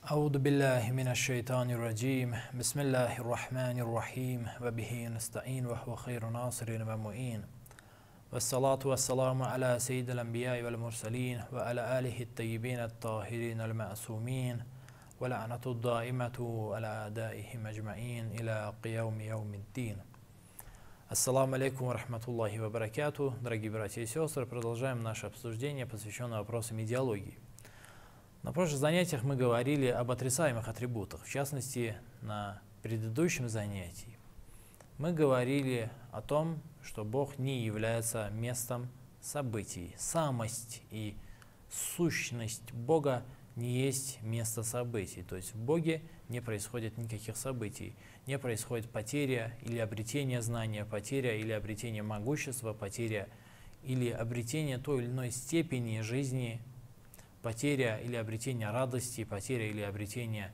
أعوذ بالله من الشيطان الرجيم بسم الله الرحمن الرحيم وبه نستعين وهو خير ناصر ومعين والصلاة والسلام على سيد الأنبياء والمرسلين وعلى آله الطيبين الطاهرين المعصومين ولعنة الدائمة على أعدائهم أجمعين إلى قيام يوم الدين. Ассаламу алейкум ва рахматуллахи ва баракату. Дорогие братья и сестры, продолжаем наше обсуждение, посвященное вопросам идеологии. На прошлых занятиях мы говорили об отрицаемых атрибутах. В частности, на предыдущем занятии мы говорили о том, что Бог не является местом событий. Самость и сущность Бога не есть место событий. То есть в Боге не происходит никаких событий. Не происходит потеря или обретение знания, потеря или обретение могущества, потеря или обретение той или иной степени жизни, потеря или обретение радости, потеря или обретение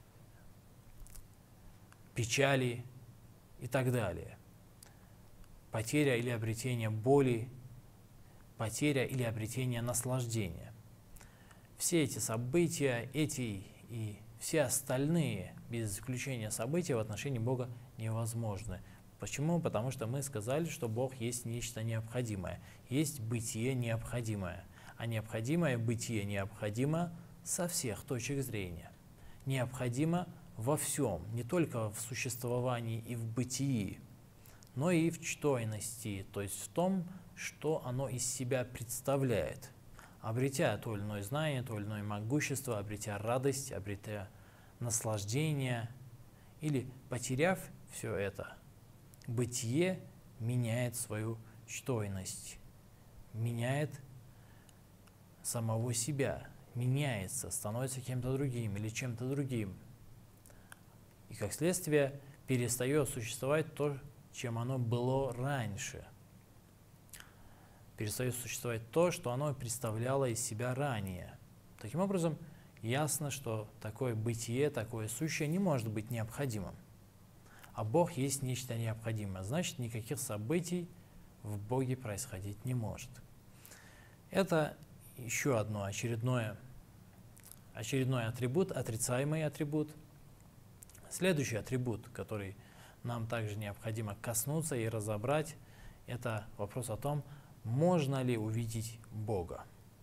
печали и так далее. Потеря или обретение боли, потеря или обретение наслаждения. Все эти события, эти и все остальные, без исключения события, в отношении Бога невозможны. Почему? Потому что мы сказали, что Бог есть нечто необходимое, есть бытие необходимое. А необходимое бытие необходимо со всех точек зрения. Необходимо во всем, не только в существовании и в бытии, но и в чтойности, то есть в том, что оно из себя представляет. Обретя то или иное знание, то или иное могущество, обретя радость, обретя наслаждение или потеряв все это, бытие меняет свою чтойность, меняет самого себя, меняется, становится кем-то другим или чем-то другим. И как следствие перестает существовать то, чем оно было раньше. Перестает существовать то, что оно представляло из себя ранее. Таким образом, ясно, что такое бытие, такое сущее не может быть необходимым. А Бог есть нечто необходимое. Значит, никаких событий в Боге происходить не может. Это еще одно очередной атрибут, отрицаемый атрибут. Следующий атрибут, который нам также необходимо коснуться и разобрать, это вопрос о том, можно ли увидеть Бога.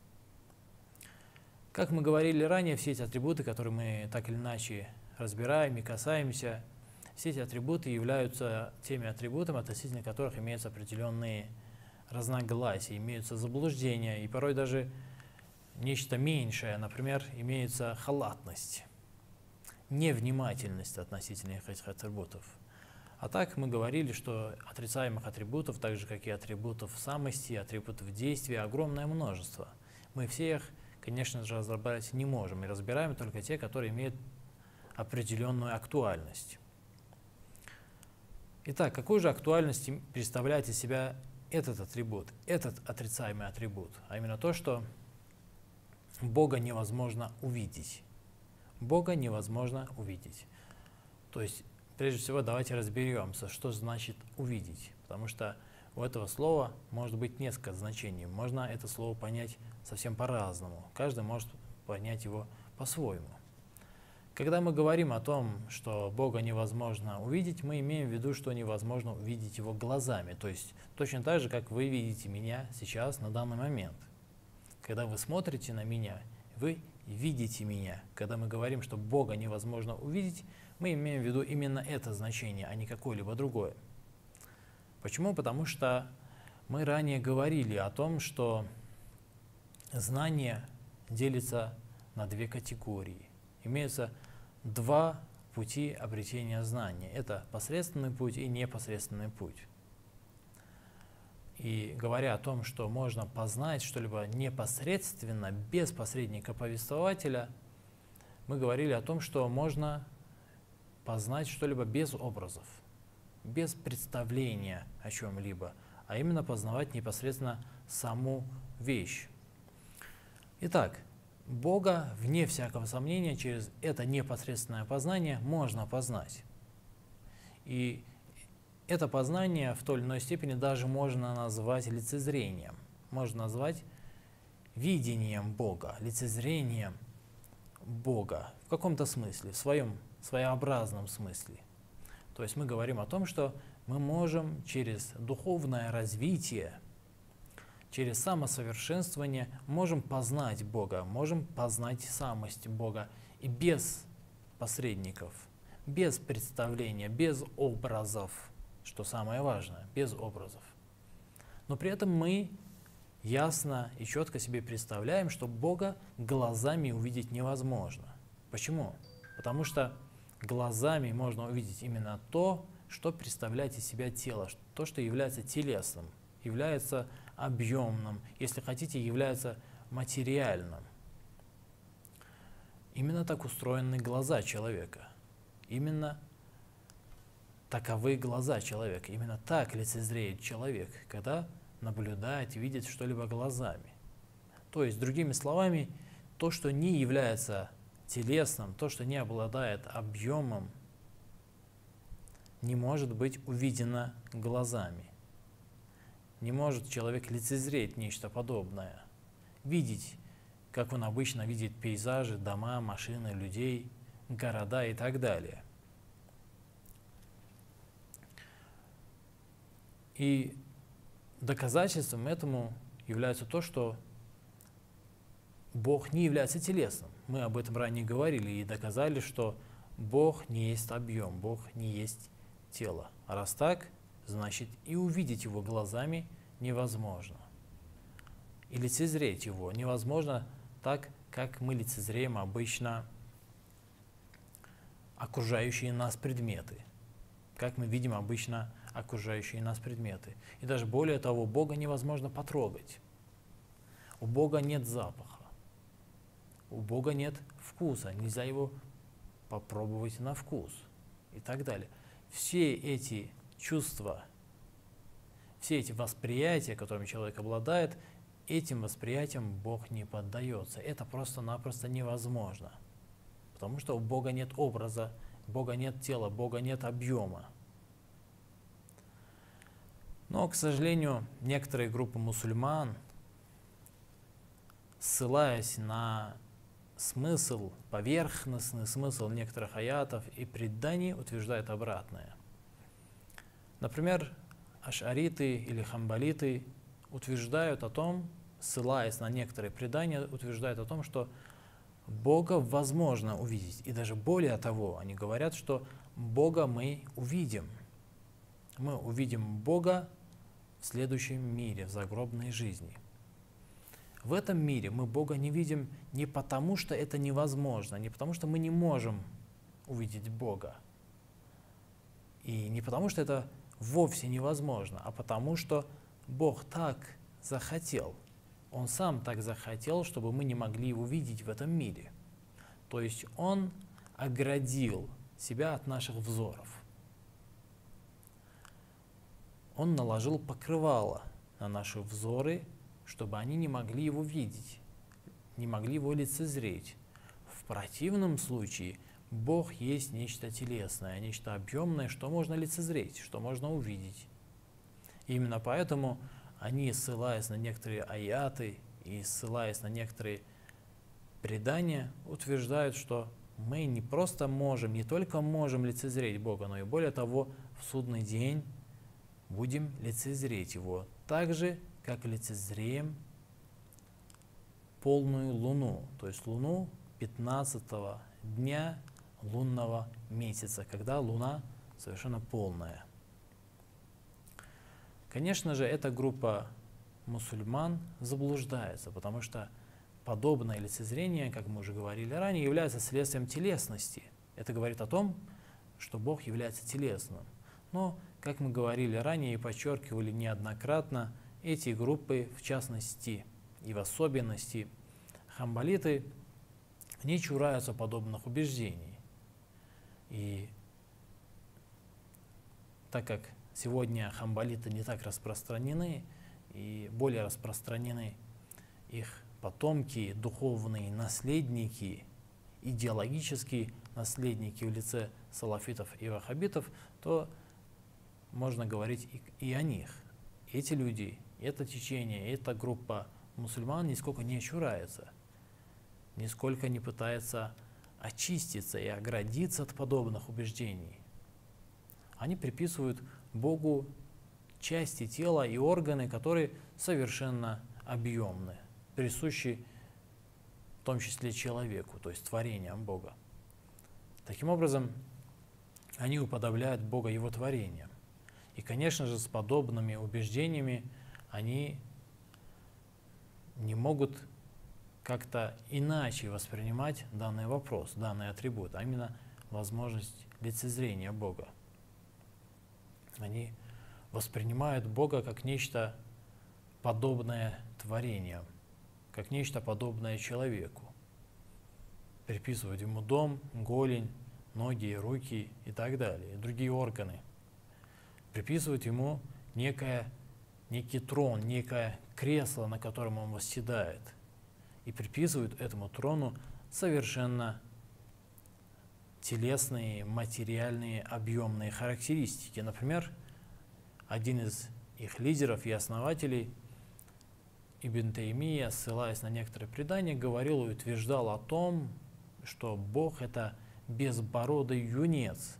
Как мы говорили ранее, все эти атрибуты, которые мы так или иначе разбираем и касаемся, все эти атрибуты являются теми атрибутами, относительно которых имеются определенные разногласия, имеются заблуждения и порой даже нечто меньшее, например, имеется халатность, невнимательность относительно этих атрибутов. А так мы говорили, что отрицаемых атрибутов, так же как и атрибутов самости, атрибутов действия, огромное множество. Мы всех, конечно же, разобрать не можем и разбираем только те, которые имеют определенную актуальность. Итак, какую же актуальность представляет из себя этот атрибут, этот отрицаемый атрибут, а именно то, что Бога невозможно увидеть. Бога невозможно увидеть. То есть, прежде всего, давайте разберемся, что значит увидеть, потому что у этого слова может быть несколько значений. Можно это слово понять совсем по-разному. Каждый может понять его по-своему. Когда мы говорим о том, что Бога невозможно увидеть, мы имеем в виду, что невозможно увидеть Его глазами. То есть точно так же, как вы видите меня сейчас, на данный момент. Когда вы смотрите на меня, вы видите меня. Когда мы говорим, что Бога невозможно увидеть, мы имеем в виду именно это значение, а не какое-либо другое. Почему? Потому что мы ранее говорили о том, что знание делится на две категории. Имеются два пути обретения знания. Это посредственный путь и непосредственный путь. И говоря о том, что можно познать что-либо непосредственно, без посредника повествователя, мы говорили о том, что можно познать что-либо без образов, без представления о чем-либо, а именно познавать непосредственно саму вещь. Итак, Бога, вне всякого сомнения, через это непосредственное познание можно познать. И это познание в той или иной степени даже можно назвать лицезрением, можно назвать видением Бога, лицезрением Бога в каком-то смысле, в своем своеобразном смысле. То есть мы говорим о том, что мы можем через духовное развитие, через самосовершенствование можем познать Бога, можем познать самость Бога и без посредников, без представления, без образов, что самое важное, без образов. Но при этом мы ясно и четко себе представляем, что Бога глазами увидеть невозможно. Почему? Потому что глазами можно увидеть именно то, что представляет из себя тело, то, что является телесным, является объемным, если хотите, является материальным. Именно так устроены глаза человека. Именно таковы глаза человека. Именно так лицезреет человек, когда наблюдает и видит что-либо глазами. То есть, другими словами, то, что не является телесным, то, что не обладает объемом, не может быть увидено глазами. Не может человек лицезреть нечто подобное, видеть, как он обычно видит пейзажи, дома, машины, людей, города и так далее. И доказательством этому является то, что Бог не является телесным. Мы об этом ранее говорили и доказали, что Бог не есть объем, Бог не есть тело. А раз так, значит и увидеть Его глазами невозможно. И лицезреть Его невозможно так, как мы лицезреем обычно окружающие нас предметы, как мы видим обычно окружающие нас предметы. И даже более того, Бога невозможно потрогать. У Бога нет запаха, у Бога нет вкуса, нельзя Его попробовать на вкус и так далее. Все эти чувства, все эти восприятия, которыми человек обладает, этим восприятиям Бог не поддается. Это просто-напросто невозможно. Потому что у Бога нет образа, Бога нет тела, Бога нет объема. Но, к сожалению, некоторые группы мусульман, ссылаясь на смысл, поверхностный смысл некоторых аятов и преданий, утверждают обратное. Например, ашариты или хамбалиты утверждают о том, ссылаясь на некоторые предания, утверждают о том, что Бога возможно увидеть. И даже более того, они говорят, что Бога мы увидим. Мы увидим Бога в следующем мире, в загробной жизни. В этом мире мы Бога не видим не потому, что это невозможно, не потому, что мы не можем увидеть Бога, и не потому, что это вовсе невозможно, а потому, что Бог так захотел. Он сам так захотел, чтобы мы не могли Его видеть в этом мире. То есть Он оградил себя от наших взоров. Он наложил покрывало на наши взоры, чтобы они не могли Его видеть, не могли Его лицезреть. В противном случае Бог есть нечто телесное, нечто объемное, что можно лицезреть, что можно увидеть. И именно поэтому они, ссылаясь на некоторые аяты и ссылаясь на некоторые предания, утверждают, что мы не просто можем, не только можем лицезреть Бога, но и более того, в судный день будем лицезреть Его, так же, как лицезреем полную луну, то есть луну 15-го дня лунного месяца, когда луна совершенно полная. Конечно же, эта группа мусульман заблуждается, потому что подобное лицезрение, как мы уже говорили ранее, является следствием телесности. Это говорит о том, что Бог является телесным. Но, как мы говорили ранее и подчеркивали неоднократно, эти группы, в частности и в особенности хамбалиты, не чураются подобных убеждений. И так как сегодня хамбалиты не так распространены, и более распространены их потомки, духовные наследники, идеологические наследники в лице салафитов и ваххабитов, то можно говорить и о них. Эти люди, это течение, эта группа мусульман нисколько не чурается нисколько не пытается очиститься и оградиться от подобных убеждений. Они приписывают Богу части тела и органы, которые совершенно объемны, присущи в том числе человеку, то есть творениям Бога. Таким образом, они уподобляют Бога Его творениям. И, конечно же, с подобными убеждениями они не могут как-то иначе воспринимать данный вопрос, данный атрибут, а именно возможность лицезрения Бога. Они воспринимают Бога как нечто подобное творениям, как нечто подобное человеку. Приписывают ему дом, голень, ноги, руки и так далее, и другие органы. Приписывают ему некий трон, некое кресло, на котором он восседает. И приписывают этому трону совершенно телесные, материальные, объемные характеристики. Например, один из их лидеров и основателей, Ибн Таймия, ссылаясь на некоторые предания, говорил и утверждал о том, что Бог — это безбородый юнец,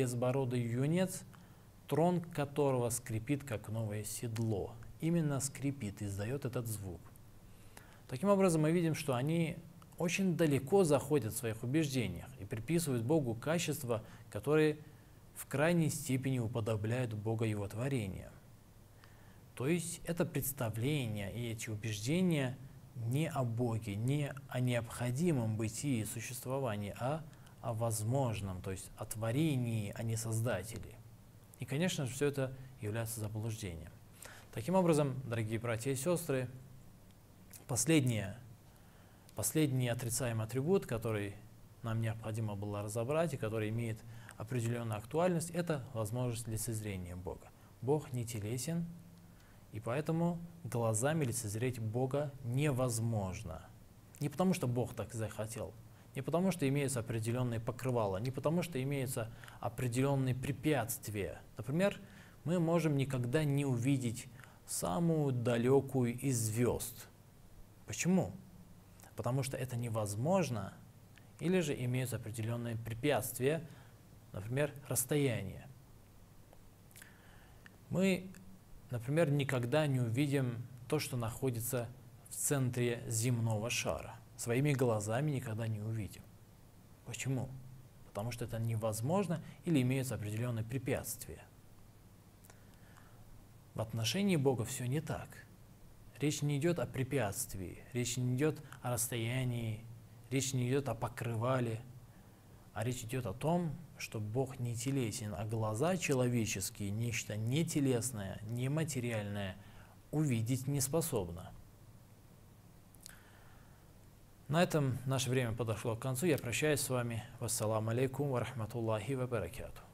трон которого скрипит, как новое седло. Именно скрипит, издает этот звук. Таким образом, мы видим, что они очень далеко заходят в своих убеждениях и приписывают Богу качества, которые в крайней степени уподобляют Бога Его творения. То есть это представление и эти убеждения не о Боге, не о необходимом бытии и существовании, а о возможном, то есть о творении, а не создателе. И, конечно же, все это является заблуждением. Таким образом, дорогие братья и сестры, последний отрицаемый атрибут, который нам необходимо было разобрать и который имеет определенную актуальность, это возможность лицезрения Бога. Бог не телесен, и поэтому глазами лицезреть Бога невозможно. Не потому, что Бог так захотел, не потому, что имеются определенные покрывала, не потому, что имеются определенные препятствия. Например, мы можем никогда не увидеть самую далекую из звезд. Почему? Потому что это невозможно, или же имеются определенные препятствия, например, расстояние. Мы, например, никогда не увидим то, что находится в центре земного шара. Своими глазами никогда не увидим. Почему? Потому что это невозможно или имеются определенные препятствия. В отношении Бога все не так. Речь не идет о препятствии, речь не идет о расстоянии, речь не идет о покрывале, а речь идет о том, что Бог не телесен, а глаза человеческие, нечто нетелесное, нематериальное, увидеть не способно. На этом наше время подошло к концу. Я прощаюсь с вами. Вассаламу алейкум ва рахматуллахи ва баракатух.